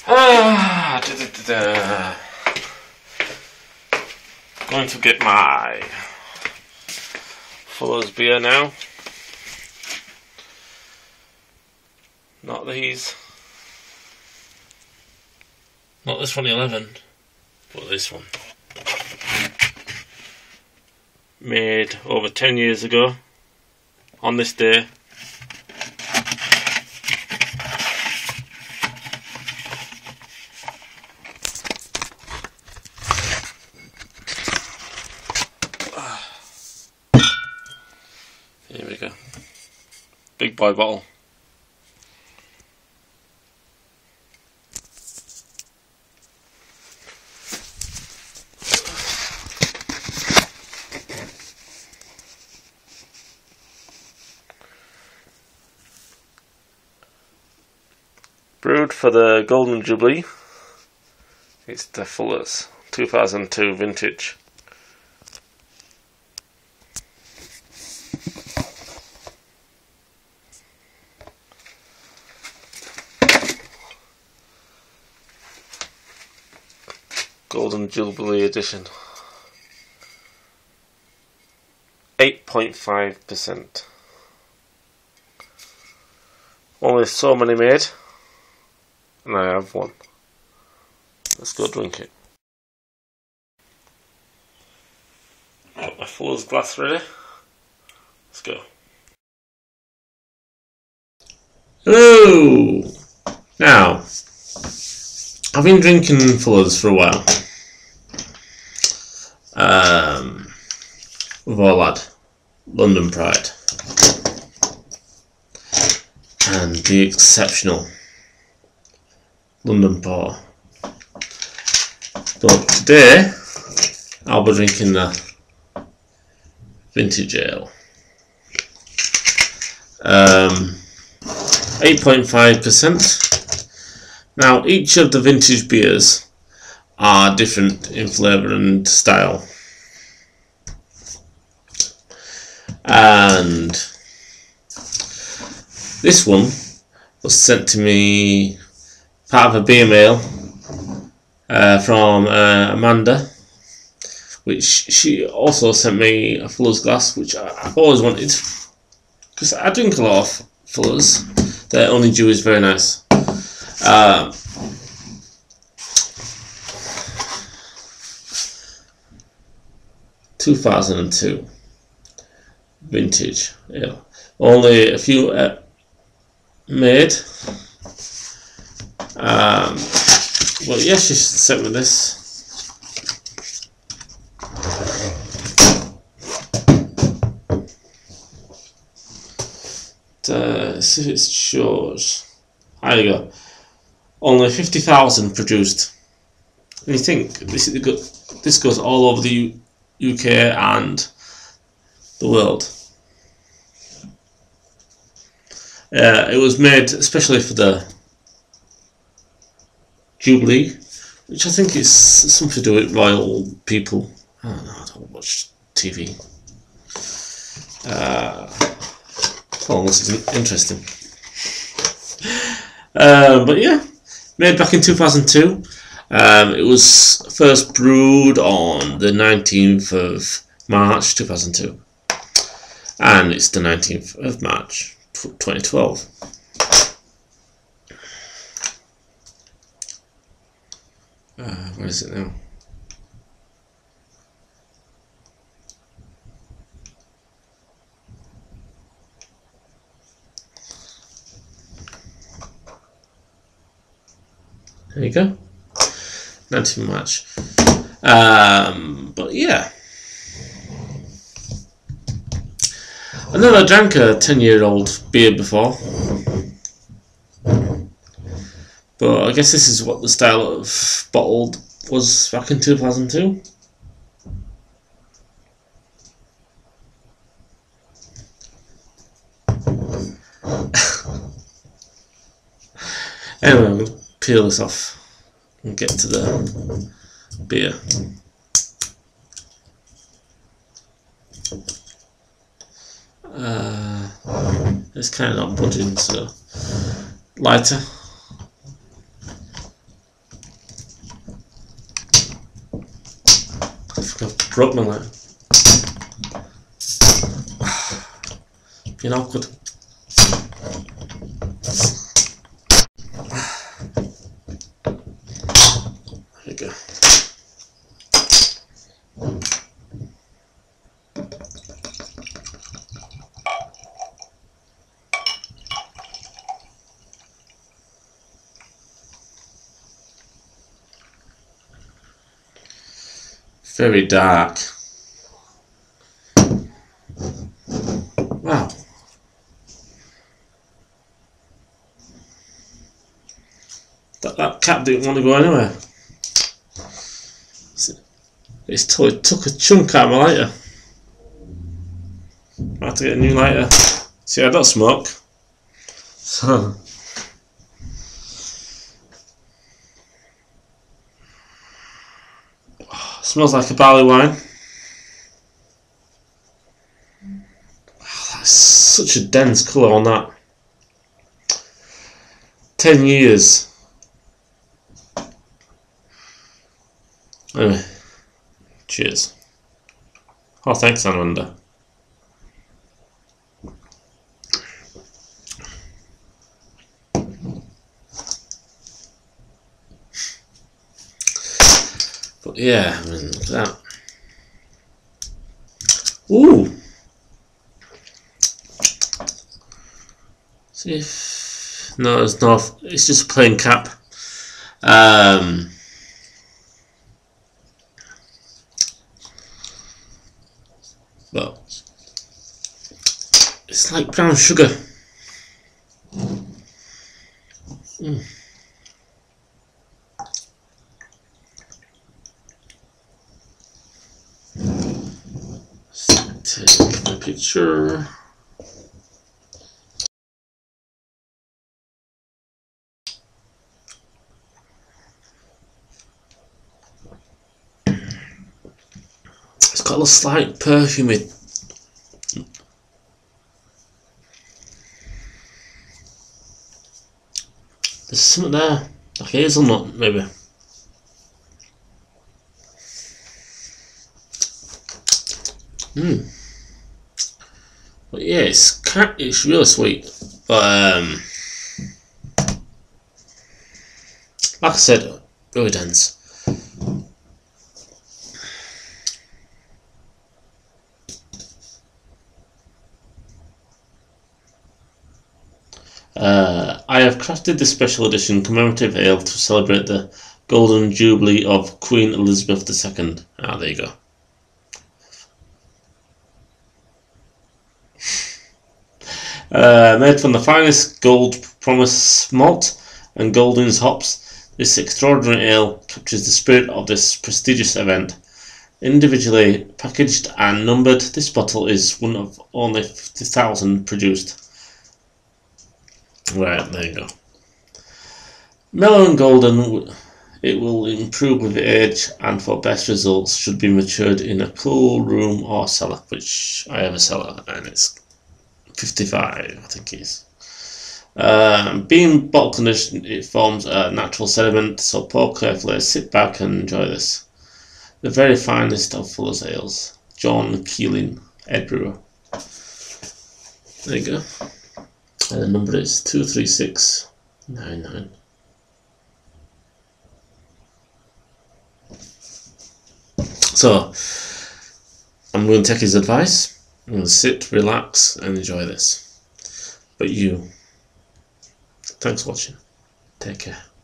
Going to get my Fuller's beer now. Not these. Not this 2011, but this one. Made over 10 years ago, on this day. Here we go. Big boy bottle. Brewed for the Golden Jubilee. It's the Fuller's 2002 vintage. Golden Jubilee edition. 8.5%. Only so many made. And I have one. Let's go drink it. Got my Fuller's glass ready. Let's go. Hello! Now, I've been drinking Fuller's for a while. We've all had London Pride. And the exceptional London Porter. But today I'll be drinking the vintage ale. 8.5%. Now each of the vintage beers are different in flavour and style. And this one was sent to me part of a beer mail from Amanda, which she also sent me a Fuller's glass, which I've always wanted, because I drink a lot of Fuller's. Their honeydew is very nice. 2002 vintage. Yeah, only a few made. Well, yeah, she sent me this. See if it shows. There you go. Only 50,000 produced. And you think this goes all over the UK and the world. It was made especially for the Jubilee, which I think is something to do with royal people. I don't know, I don't watch TV. Well, this is interesting. But yeah, made back in 2002. It was first brewed on the 19th of March 2002. And it's the 19th of March 2012. Where is it now? There you go. 19th March. But yeah. I never drank a 10-year-old beer before. But I guess this is what the style of bottled was back in 2002. Anyway, I'm going to peel this off and get to the beer. It's kind of not budging, so lighter. broke my lighter. Being awkward. There you go. Very dark. Wow. That cap didn't want to go anywhere. It took a chunk out of my lighter. I have to get a new lighter. See, I don't smoke. So. Smells like a barley wine. Wow, that's such a dense colour on that. 10 years. Anyway, cheers. Oh, thanks, Amanda. But yeah, I mean, look at that. Ooh! See if... No, it's not. It's just a plain cap. But it's like brown sugar. Take my picture. It's got a slight perfume. There's something there, like hazelnut, maybe. But yeah, it's really sweet. But like I said, really dense. I have crafted this special edition commemorative ale to celebrate the Golden Jubilee of Queen Elizabeth II. Ah, there you go. Made from the finest gold promise malt and Goldings hops, this extraordinary ale captures the spirit of this prestigious event. Individually packaged and numbered, this bottle is one of only 50,000 produced. Right, there you go. Mellow and golden, it will improve with age, and for best results should be matured in a cool room or cellar, which I have a cellar and it's 55, I think it is. Being bottle conditioned, it forms a natural sediment, so pour carefully, sit back and enjoy this. The very finest of Fuller's ales. John Keeling, head brewer. There you go. And the number is 23699. So, I'm going to take his advice. I'm going to sit, relax, and enjoy this. But you, thanks for watching. Take care.